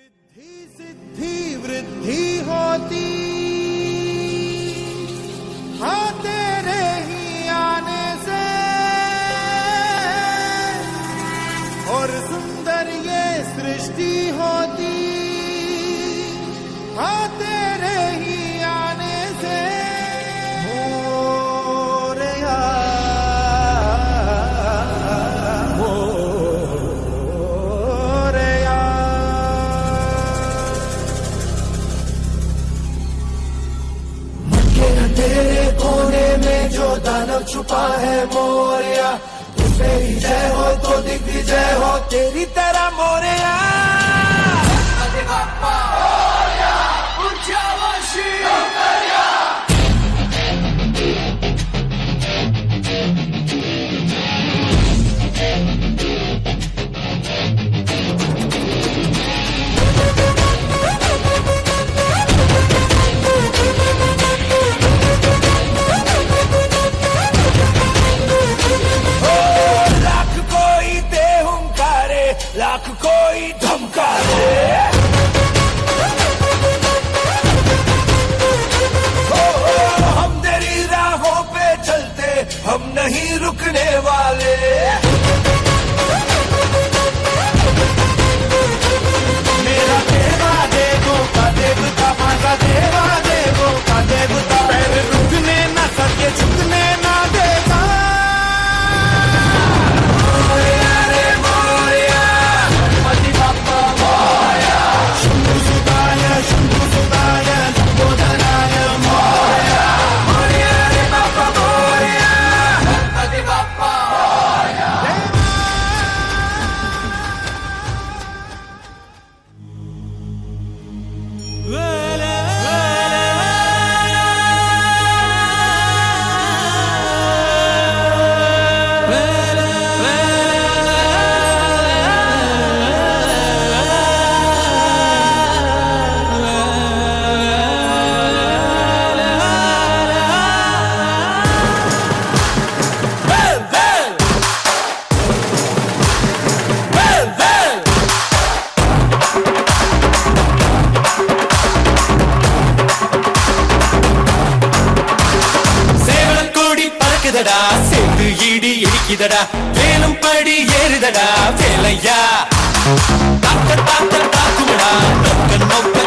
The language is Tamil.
रिद्धि सिद्धि वृद्धि होती हाँ तेरे ही आने से, और सुंदर ये सृष्टि होती हाँ तेरे ही आने से। मोरया मोरया मन के अंधेरे कोने में जो दानव छुपा है मोरया, उसमें ही जय हो तो दिग्विजय हो तेरी तरह मोरया। लाख कोई दे हुंकारे, लाख कोई धमकारे, हम तेरी राहों पे चलते, हम नहीं रुकने वाले। मेरा देवा देवों का देवता, माता देवा देवों का देवता, पैर रुकने न सके झुकने न देगा। मोरया रे मोरया, गणपति बाप्पा मोरया, शंभु सुताय लंबोदराय मोरया। मोरया रे बाप्पा मोरया, गणपति बाप्पा मोरया। சேவலக்கோடி பறக்குதடா, சேத்து ஈடி இடிக்குதடா, வேலும் படி ஏறுதடா வேலையா, தாக்க தாக்க தாக்குமடா, நோக்க நோக்க